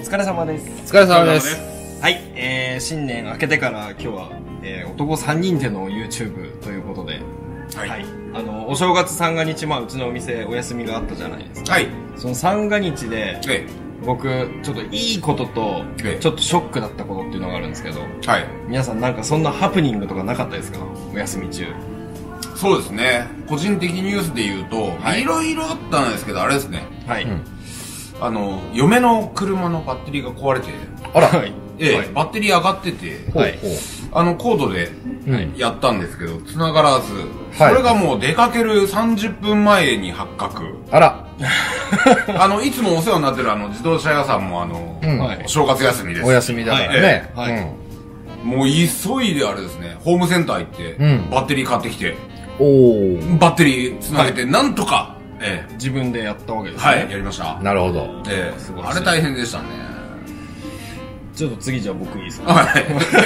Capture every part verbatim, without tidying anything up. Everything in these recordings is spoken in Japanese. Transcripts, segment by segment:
疲れ様です。 お疲れ様です。 はい、えー、新年明けてから今日は、えー、男さんにんでの YouTube ということで、はい。はい、あの、お正月三が日、まあ、うちのお店お休みがあったじゃないですか。はい。その三が日で、ええ、僕、ちょっといいことと、ええ、ちょっとショックだったことっていうのがあるんですけど、はい。皆さんなんかそんなハプニングとかなかったですか？お休み中。 そうですね。個人的ニュースで言うと、はい。いろいろあったんですけど、あれですね。はい。うん、あの、嫁の車のバッテリーが壊れて、あら、はい。ええ、はい、バッテリー上がってて、はい。あの、コードでやったんですけど、うん、繋がらず、はい。それがもう出かけるさんじゅっぷんまえに発覚。あら。あの、いつもお世話になってるあの、自動車屋さんもあの、うん、お正月休みです。 お休みだからね。 はい。はい、うん、もう急いであれですね、ホームセンター行って、うん、バッテリー買ってきて、おー。バッテリー繋げて、なんとか、 ええ、自分でやったわけですね。はい、やりました。 なるほど。 ええ、すごい。あれ大変でしたね。 ちょっと次じゃあ僕いいですか？はい。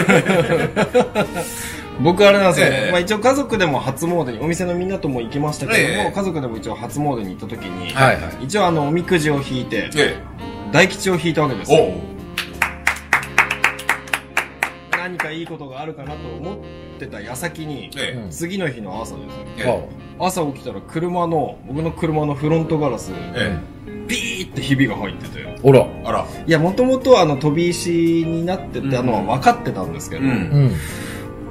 僕あれなんですよ、ええ、まあ一応家族でも初詣に、お店のみんなとも行きましたけども、ええ、家族でも一応初詣に行った時に、はいはい、一応あの、おみくじを引いて、ええ、大吉を引いたわけですよ。何かいいことがあるかなと思ってた矢先に、ええ、次の日の朝ですよ、ええ、朝起きたら車の、僕の車のフロントガラス、ええ、ピーってひびが入ってて。 あら。 あら。いや、もともとあの、飛び石になってたのは分かってたんですけど、うんうん、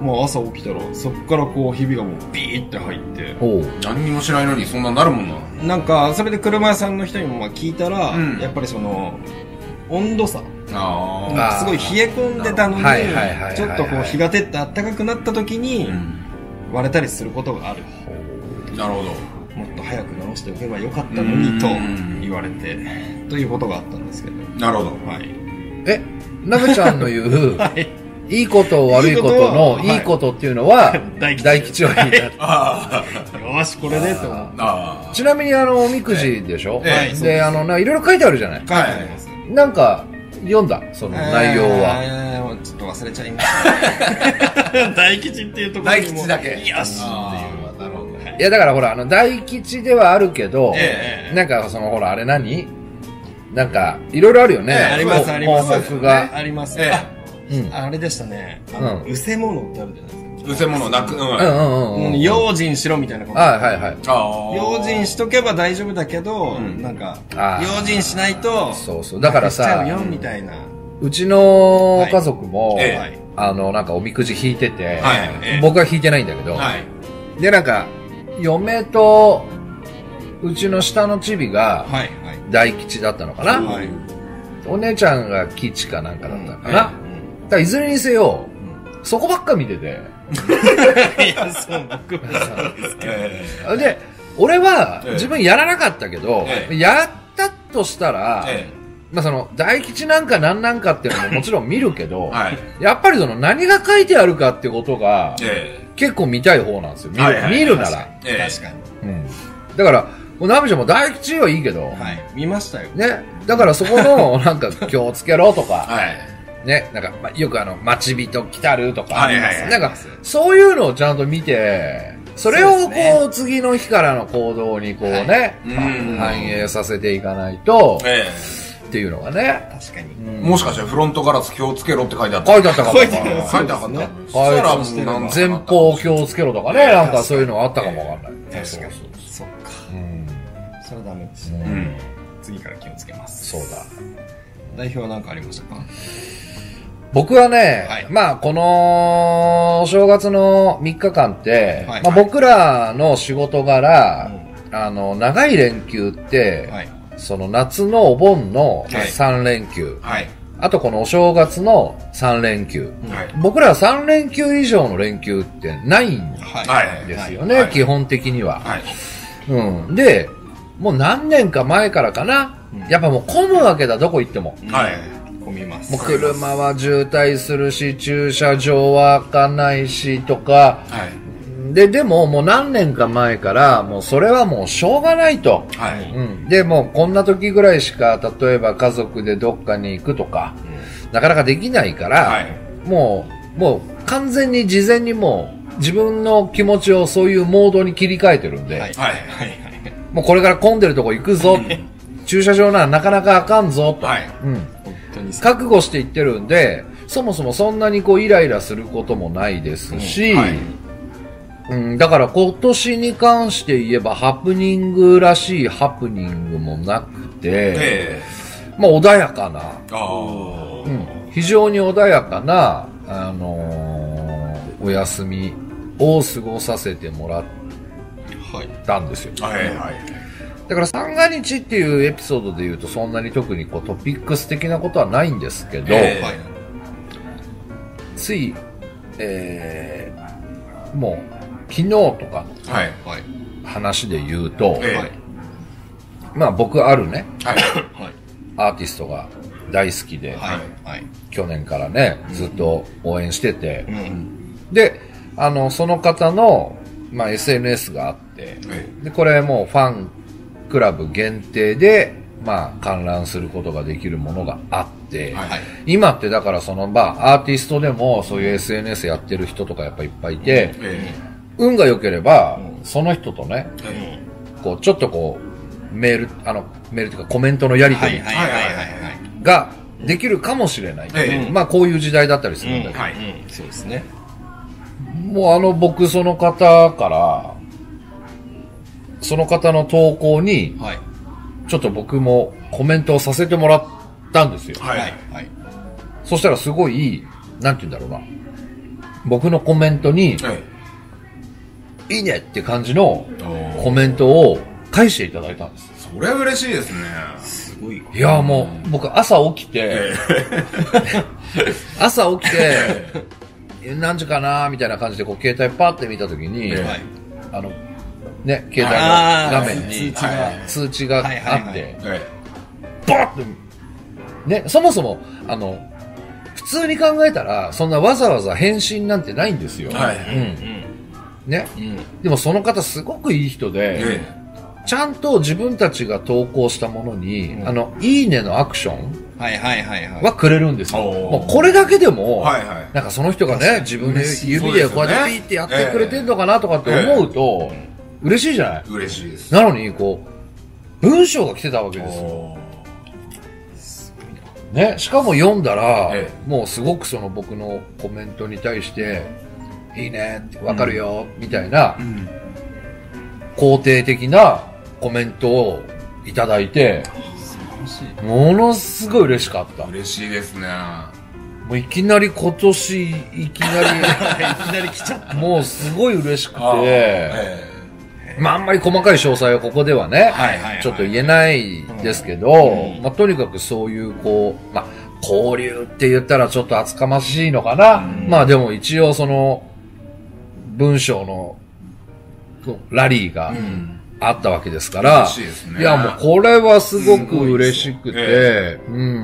もう朝起きたら、そっからこう、ひびがもうビーって入って。 お何にもしないのにそんななるもんな。 なんか、それで車屋さんの人にもまあ聞いたら、うん、やっぱりその、温度差。あすごい冷え込んでたのに、ちょっとこう、日が照って暖かくなった時に、割れたりすることがある。 なるほど。 もっと早く直しておけばよかったのにと言われて、ということがあったんですけど。 なるほど。はい。 え、なべちゃんの言う、はい、いいこと悪いことのいいことっていうのは、大吉を引いた。 よし、これでと思う。ちなみにあの、おみくじでしょ？はい。で、あの、いろいろ書いてあるじゃない？書いてあります。なんか、読んだその内容は。 えー、ちょっと忘れちゃいました。大吉っていうところにも。 大吉だけ。 よしっていう。なるほど。 いやだからほら、あの、大吉ではあるけど、えー、なんかそのほら、あれ何なんか、いろいろあるよね。 えー、あります、あります。 項目が。 あります。えー、あ、うん、あれでしたね。あの、うせものってあるじゃないですか。 うせもの泣く。うんうんうん。用心しろみたいなこと。 はいはいはい。 用心しとけば大丈夫だけど、なんか、用心しないと、 そうそう。だからさ、 みたいな。 うちの家族も、あの、なんかおみくじ引いてて、僕は引いてないんだけど、で、なんか、嫁と、うちの下のチビが、大吉だったのかな、はい、お姉ちゃんが吉かなんかだったのかな、うん、だからいずれにせよ、うん、そこばっか見てて。 いや、そう、僕もそうですけど。 で、俺は自分やらなかったけど、ええ、やったとしたら、ええ、まあその、大吉なんか何なんかっていうのももちろん見るけど、はい、やっぱりその何が書いてあるかってことが、ええ、結構見たい方なんですよ。見る、はいはい、見るなら。確かに。確かに。 うん。だから、ナビちゃんも大吉はいいけど。 はい。見ましたよ。 ね。だからそこの、なんか気をつけろとか。はい。ね。なんか、ま、よくあの、待ち人来たるとか。はいはいはい。なんか、そういうのをちゃんと見て、それをこう、ね、次の日からの行動にこうね、はい、反映させていかないと、ええっていうのがね。 確かに。 もしかしてフロントガラス気をつけろって書いてあった。 書いてあったかも。 書いてあった。書いてあった。書いてあった。 前方気をつけろとかね、なんかそういうのあったかもわかんない。 確かに。そっか。うん。それはダメですね。うん。次から気をつけます。 そうだ。 代表は何かありましたか？ 僕はね、はい、まあこのお正月のみっかかんって、はい、まあ僕らの仕事柄、うん、あの長い連休って、はい、その夏のお盆のさんれんきゅう、はい、あとこのお正月のさんれんきゅう、はい、僕らはさんれんきゅう以上の連休ってないんですよね、はいはい、基本的には、はい、うん。で、もう何年か前からかな、うん、やっぱもう混むわけだ、どこ行っても。はい。 混みます。 もう車は渋滞するし、駐車場は開かないしとか、はい。で、でももう何年か前から、もうそれはもうしょうがないと。はい。うん。で、もうこんな時ぐらいしか、例えば家族でどっかに行くとか、うん、なかなかできないから、はい、もう、もう完全に事前にもう自分の気持ちをそういうモードに切り替えてるんで、はい。はい。はい。もうこれから混んでるとこ行くぞ。駐車場ならなかなかあかんぞと。はい。うん。 覚悟していってるんで、そもそもそんなにこうイライラすることもないですし、うんはいうん、だから今年に関して言えばハプニングらしいハプニングもなくて、まあ穏やかな、うん、非常に穏やかな、あのー、お休みを過ごさせてもらったんですよ。はいはいはい、だから三が日っていうエピソードで言うとそんなに特にこうトピックス的なことはないんですけど、えー、つい、えー、もう昨日とかの話で言うと、はいはい、まあ僕あるね、はい、アーティストが大好きで、はいはい、去年からねずっと応援してて、うん、であのその方の、まあ、エスエヌエス があって、でこれもうファンクラブ限定で、まあ、観覧することができるものがあって、はい、今ってだからその、まあ、アーティストでもそういう エスエヌエス やってる人とかやっぱいっぱいいて、うん、運が良ければ、うん、その人とね、うん、こうちょっとこうメールあのメールというかコメントのやり取りができるかもしれない、うん、まあこういう時代だったりするんだけど、うんはいうん、そうですね。もうあの僕その方からその方の投稿にちょっと僕もコメントをさせてもらったんですよ。はいはい、そしたらすごいなんて言うんだろうな、僕のコメントに、はい、いいねって感じのコメントを返していただいたんです。 それは嬉しいですね。 すごい。いやもう僕朝起きて朝起きて何時かなみたいな感じでこう携帯パッて見たときに、はい、あのね携帯の画面に通知が、通知があって、はいはいはい、バッてね、そもそもあの普通に考えたらそんなわざわざ返信なんてないんですよ。はいはい、うんね、うん、でもその方すごくいい人で、ええ、ちゃんと自分たちが投稿したものに、うん、あのいいねのアクションはくれるんですよ。もうこれだけでも、はいはい、なんかその人がね自分で指でこうやってピーってやってくれてんのかなとかって思うと、えええ、嬉しいじゃない。 嬉しいです。 なのにこう文章が来てたわけですよ。ね、しかも読んだら、ええ、もうすごくその僕のコメントに対していいねってわかるよ、うん、みたいな、うん、肯定的なコメントをいただいて、ものすごい嬉しかった。 嬉しいですね。 もういきなり今年いきなりいきなり来ちゃった。もうすごい嬉しくて、ええ、まああんまり細かい詳細はここではね、はいはいはい、ちょっと言えないですけど、うん、まあとにかくそういうこう、まあ交流って言ったらちょっと厚かましいのかな。うん、まあでも一応その文章のラリーがあったわけですから、うんですね、いやもうこれはすごく嬉しくて、えー、うん。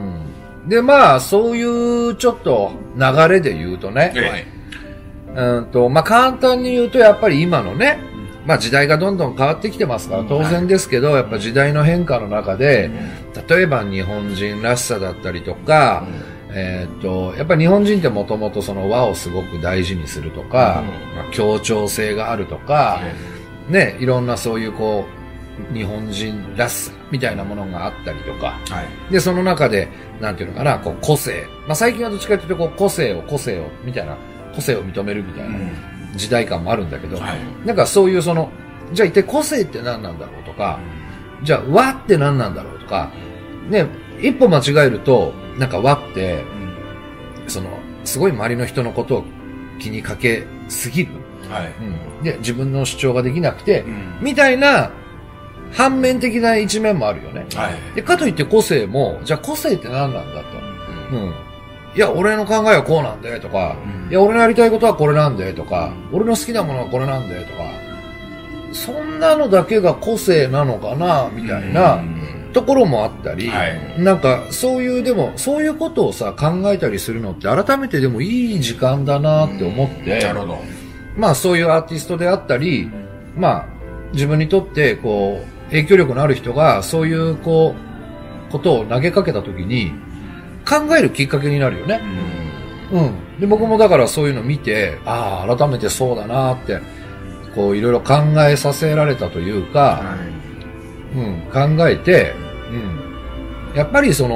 でまあそういうちょっと流れで言うとね、えー、うんとまあ簡単に言うとやっぱり今のね、まあ時代がどんどん変わってきてますから当然ですけど、やっぱ時代の変化の中で、例えば日本人らしさだったりとか、えー、っとやっぱり日本人ってもともとその和をすごく大事にするとか、まあ、協調性があるとか、ね、いろんなそういうこう日本人らしさみたいなものがあったりとか、はい、でその中でなんていうのかな、こう個性、まあ、最近はどっちかというとこう個性を個性をみたいな個性を認めるみたいな時代感もあるんだけど、はい、なんかそういうそのじゃあ一体個性って何なんだろうとか、じゃあ和って何なんだろうとかね、一歩間違えるとなんか和って、うん、そのすごい周りの人のことを気にかけすぎる、はいうん、で自分の主張ができなくて、うん、みたいな反面的な一面もあるよね、はい、でかといって個性もじゃあ個性って何なんだと、うんうん、いや俺の考えはこうなんでとか、うん、いや俺のやりたいことはこれなんでとか、俺の好きなものはこれなんでとか、そんなのだけが個性なのかなみたいな、うんところもあったり、はい、なんかそういうでもそういうことをさ考えたりするのって改めてでもいい時間だなって思って、なるほど。まあそういうアーティストであったり、まあ自分にとってこう影響力のある人がそういうこうことを投げかけた時に考えるきっかけになるよね。うん。うん、で僕もだからそういうのを見て、ああ改めてそうだなってこういろいろ考えさせられたというか。はいうん、考えて、うん、やっぱりその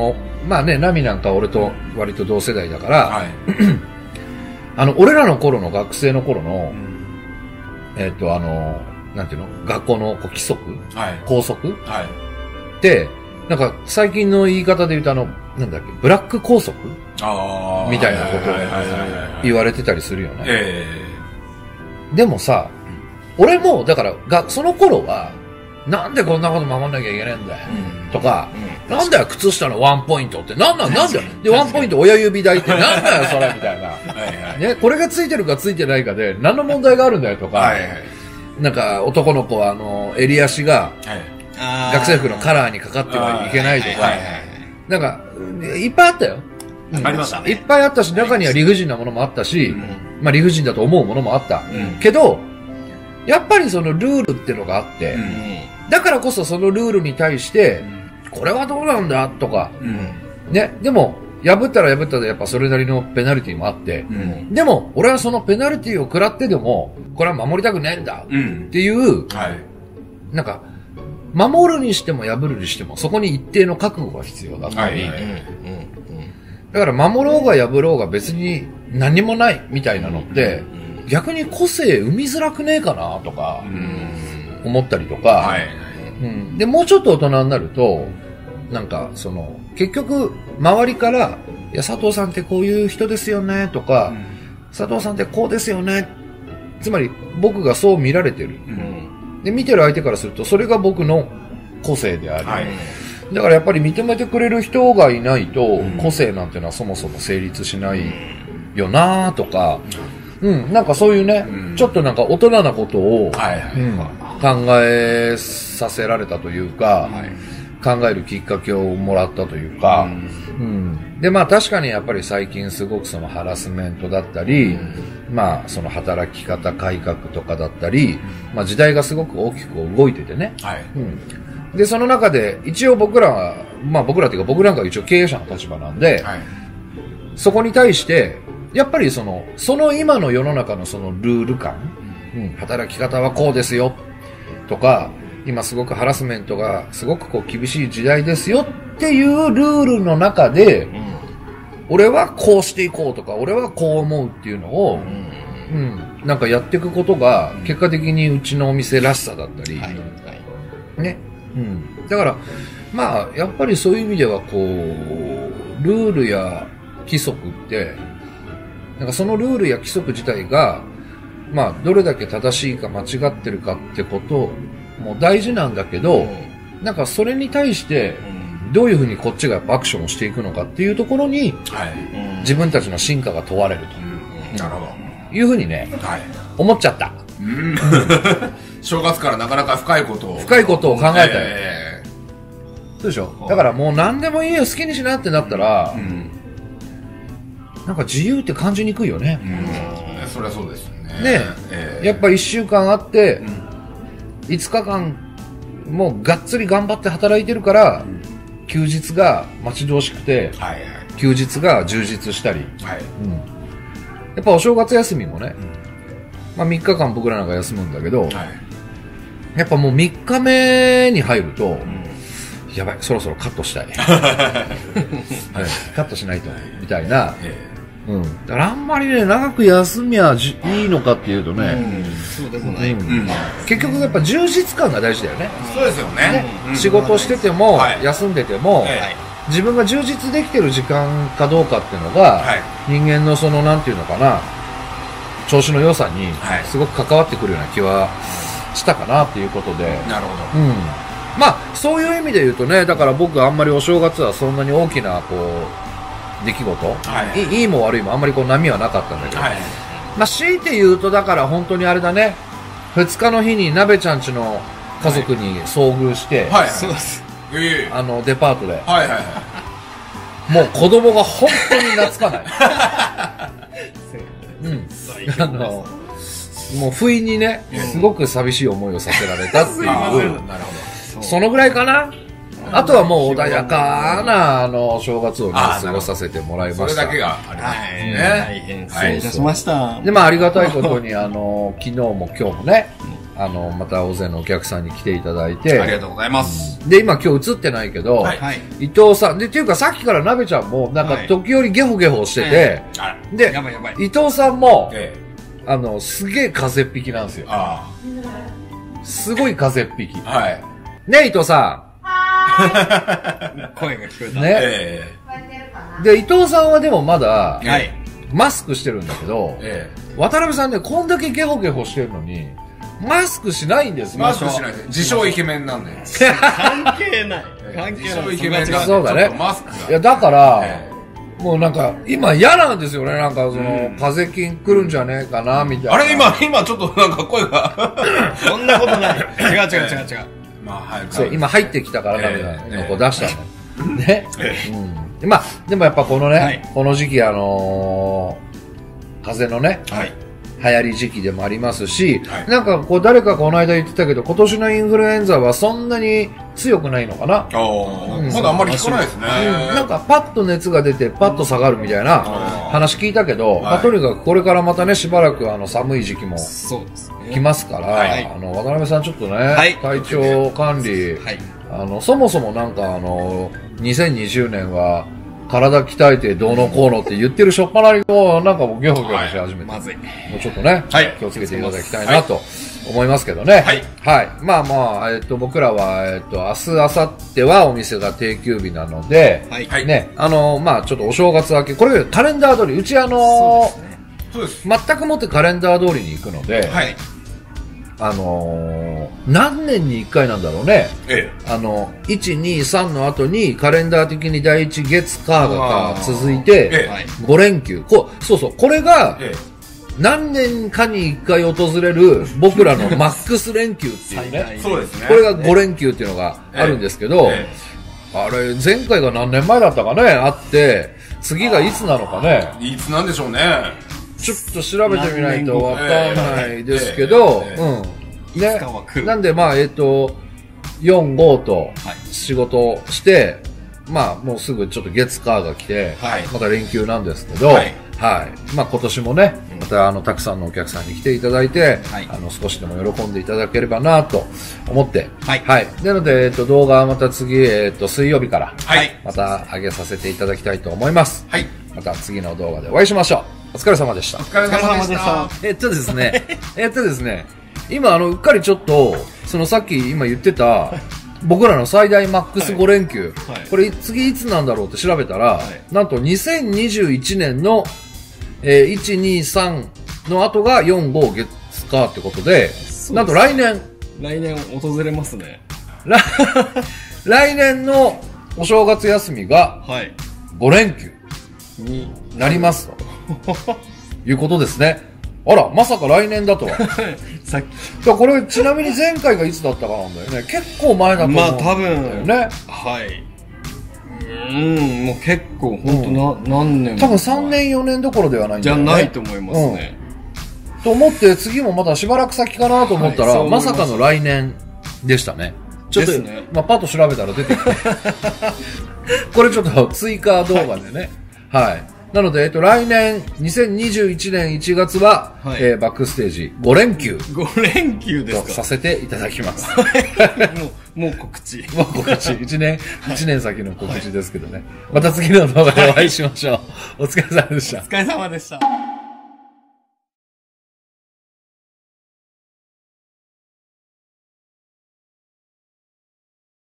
まあね、ナミなんか俺と割と同世代だから、はい、あの、俺らの頃の学生の頃の、うん、えっと、あの、なんていうの学校のこう規則、はい、校則、はい、で、なんか最近の言い方で言うとあの、なんだっけ、ブラック校則みたいなことを言われてたりするよね。えー、でもさ、俺も、だから、が、その頃は、なんでこんなこと守んなきゃいけないんだよ。うん、とか、うん、なんだよ、靴下のワンポイントって、なんなん、なんだよ。で、ワンポイント親指台って、なんだよ、それ、みたいな。はいはい、ね、これがついてるかついてないかで、何の問題があるんだよ、とか。はいはい、なんか、男の子は、あの、襟足が、はい、学生服のカラーにかかってはいけないとか、なんか、いっぱいあったよ。 ありましたね。 いっぱいあったし、中には理不尽なものもあったし、うん、まあ理不尽だと思うものもあった。うん、けど、やっぱりそのルールってのがあって、うん、だからこそそのルールに対して、うん、これはどうなんだとか、うん、ね、でも、破ったら破ったでやっぱそれなりのペナルティもあって、うん、でも、俺はそのペナルティを食らってでも、これは守りたくねえんだっていう、うんはい、なんか、守るにしても破るにしても、そこに一定の覚悟が必要だったり、だから守ろうが破ろうが別に何もないみたいなのって、うん、逆に個性生みづらくねえかなとか、思ったりとか、はいうん、で、もうちょっと大人になると、なんか、その、結局、周りから、いや、佐藤さんってこういう人ですよね、とか、うん、佐藤さんってこうですよね、つまり僕がそう見られてる。うんで、見てる相手からすると、それが僕の個性である。はい、だからやっぱり認めてくれる人がいないと、個性なんてのはそもそも成立しないよなとか、うん、なんかそういうね、うん、ちょっとなんか大人なことを、はいはいうん、考えさせられたというか、はい、考えるきっかけをもらったというか、うんうん、で、まあ確かにやっぱり最近すごくそのハラスメントだったり、うんまあ、その働き方改革とかだったり、まあ時代がすごく大きく動いててね。はい。うん。で、その中で、一応僕らは、まあ僕らっていうか僕なんかは一応経営者の立場なんで、はい。そこに対して、やっぱりその、その今の世の中のそのルール感、うん、働き方はこうですよ、とか、今すごくハラスメントがすごくこう厳しい時代ですよっていうルールの中で、うん俺はこうしていこうとか、俺はこう思うっていうのを、うん、うん、なんかやっていくことが、結果的にうちのお店らしさだったり、はいはい、ね、うん。だから、まあ、やっぱりそういう意味では、こう、ルールや規則って、なんかそのルールや規則自体が、まあ、どれだけ正しいか間違ってるかってことも大事なんだけど、うん、なんかそれに対して、どういうふうにこっちがやっぱアクションをしていくのかっていうところに、はい、自分たちの進化が問われると、うん、なるほどいうふうにね、はい、思っちゃった、うん、 正月からなかなか深いことを深いことを考えたよ、えー、そうでしょだからもう何でもいいよ好きにしなってなったら、うん、なんか自由って感じにくいよね、 うん、そりゃそうですよねね、えー、やっぱいっしゅうかんあって、うん、いつかかんもうがっつり頑張って働いてるから、うん休日が待ち遠しくて、はいはい、休日が充実したり、はいうん、やっぱお正月休みもね、うんまあ、みっかかん僕らなんか休むんだけど、はい、やっぱもうみっかめに入ると、うん、やばいそろそろカットしたい、はい、カットしないとみたいな、うん、だからあんまりね長く休みはいいのかっていうとね、うん、そうでもない、うん、結局やっぱ充実感が大事だよね。 そうですよね。 ねうん、仕事してても、はい、休んでても、はい、自分が充実できてる時間かどうかっていうのが、はい、人間のそのなんていうのかな調子の良さにすごく関わってくるような気はしたかなっていうことで。 なるほど。 うん。まあそういう意味で言うとねだから僕あんまりお正月はそんなに大きなこう出来事、はい、いいも悪いもあんまりこう波はなかったんだけど、はい、まあ強いて言うとだから本当にあれだねふつかの日に鍋ちゃんちの家族に遭遇して、はいはい、そうです、えー、あのデパートで、はいはいはい、もう子供が本当に懐かないうん、あのもう不意にねすごく寂しい思いをさせられたっていう、なるほどそのぐらいかな。あとはもう穏やかなあの正月をね過ごさせてもらいました。 それだけがありますね。 大変失礼いたしました。 でまあありがたいことにあの昨日も今日もねあの、また大勢のお客さんに来ていただいて。 ありがとうございます。 で、今今日映ってないけど、はい、伊藤さん、で、っていうかさっきからなべちゃんも、なんか時折ゲホゲホしてて、はい、で、やばいやばい、伊藤さんも、ええ、あの、すげえ風邪っ引きなんですよ。あすごい風邪っ引き。はい。ね、伊藤さん。声が聞こえた。ね。えー、で、伊藤さんはでもまだ、はい、マスクしてるんだけど、えー、渡辺さんね、こんだけゲホゲホしてるのに、マスクしないんです。 マスクしないです。自称イケメンなんで。 関係ない。関係ない。自称イケメンなんで。 そうだね。マスクが。いや、だから、えー、もうなんか、今嫌なんですよね。なんか、その、風邪菌来るんじゃねえかな、みたいな。 あれ、今、今ちょっとなんか声が。 そんなことない。違う違う違う違う。 まあ、はい。そう、今入ってきたからダメだのこう出したの。ね。うん。まあ、でもやっぱこのね、この時期、あのー、風邪のね、はい。流行り時期でもありますし、はい、なんかこう誰かこの間言ってたけど、今年のインフルエンザはそんなに強くないのかな。ああ、うん、まだあんまり聞かないですね、 うん。なんかパッと熱が出てパッと下がるみたいな話聞いたけど、まあ、とにかくこれからまたね、しばらくあの寒い時期も来ますから、はい、あの渡辺さんちょっとね、はい、体調管理、はい、あのそもそもなんかあのにせんにじゅうねんは体鍛えてどうのこうのって言ってるしょっぱなりをなんかもうゲホゲホし始めて、はい、まずい。もうちょっとね、はい、気をつけていただきたいなと思いますけどね。はい。はい。まあまあ、えっと、僕らは、えっと、明日、明後日はお店が定休日なので、はい。ね、あの、まあちょっとお正月明け、これカレンダー通り、うちあの、そうです。全くもってカレンダー通りに行くので、はい。あのー、何年にいっかいなんだろうね。ええ。あの、いち、に、さんの後にカレンダー的に第一月火が続いて、ええ、ご連休。こう、そうそう、これが、ええ、何年かにいっかい訪れる僕らのマックス連休っていうね。そうですね。これがご連休っていうのがあるんですけど、ええ、あれ、前回が何年前だったかね、あって、次がいつなのかね。 いつなんでしょうね。 ちょっと調べてみないとわかんないですけど、うん。ね。なんで、まあ、えっと、よん、ごと仕事をして、まあ、もうすぐちょっと月火が来て、また連休なんですけど、はい。まあ、今年もね、またあの、たくさんのお客さんに来ていただいて、あの、少しでも喜んでいただければなと思って、はい。はい。なので、えっと、動画はまた次、えっと、水曜日から、はい。また上げさせていただきたいと思います。はい。また次の動画でお会いしましょう。お疲れ様でした。お疲れ様でした。 えっとですね、えっとですね、今あの、うっかりちょっと、そのさっき今言ってた、僕らの最大マックスご連休、はいはい、これ次いつなんだろうって調べたら、はい、なんとにせんにじゅういちねんの、えー、いち、に、さんの後がよん、ご月かってことで、なんと来年。 来年訪れますね。 来年のお正月休みが、ご連休になりますと。いうことですね。あら、まさか来年だとは。さっき。これ、ちなみに前回がいつだったかなんだよね。結構前だと思うんだよね。まあ多分。ね。 はい。うん、もう結構、ほんとな、うん、何年も。 多分さんねんよねんどころではないんだよね。 じゃないと思いますね。 うん、と思って、次もまだしばらく先かなと思ったら、はい、まさかの来年でしたね。ちょっと、ね、まあパッと調べたら出てきて。これちょっと追加動画でね。はい、はいなので、えっと、来年、にせんにじゅういちねんいちがつは、はい、えー、バックステージご連休。 ご連休ですかとさせていただきます。 もう、もう告知。 もう告知。いちねん、いちねん先の告知ですけどね。はい、また次の動画でお会いしましょう。はい、お疲れ様でした。お疲れ様でした。